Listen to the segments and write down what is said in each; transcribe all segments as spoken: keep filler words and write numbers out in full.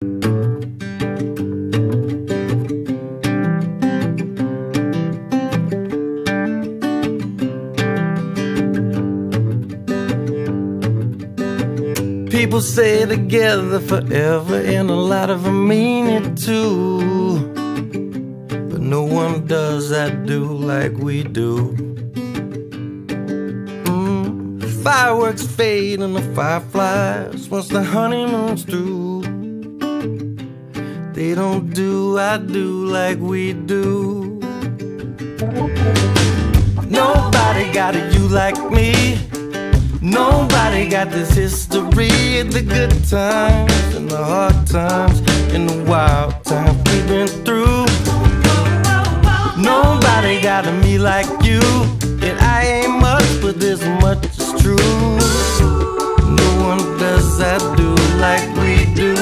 People stay together forever, and a lot of them mean it too. But no one does that do like we do. mm. Fireworks fade and the fireflies once the honeymoon's through. They don't do I do like we do. Nobody got a you like me. Nobody got this history of the good times and the hard times and the wild times we've been through. Nobody got a me like you. And I ain't much, but this much is true. No one does that do like we do.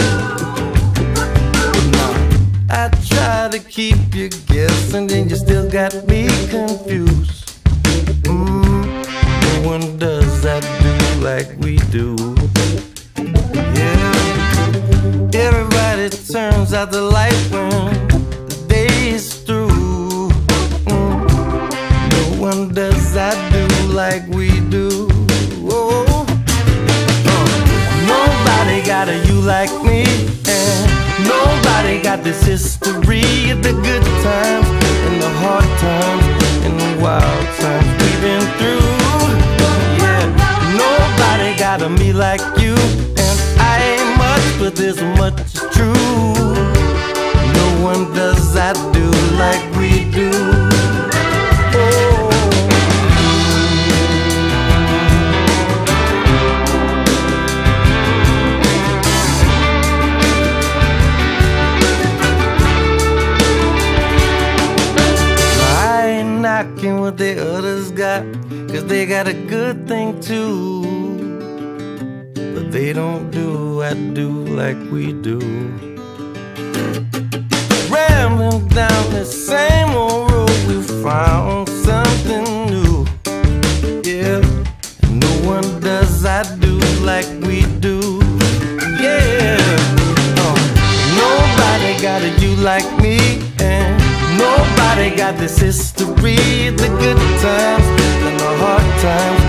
I try to keep you guessing, and you still got me confused. mm. No one does that do like we do. Yeah, everybody turns out the light when the day is through. mm. No one does that do like we do. Oh. Uh. Nobody got a you like me, and nobody got this history of the good times and the hard times and the wild times we've been through. Nobody got a me like you, and I ain't much, but this much is true. No one does that do like we do. Oh. I ain't knocking what the others got, 'cause they got a good thing too. But they don't do I do like we do. Rambling down the same old road, we found something new. Yeah, no one does I do like we do. Yeah, uh, nobody got a you like me, and nobody got this history, the good times and the hard times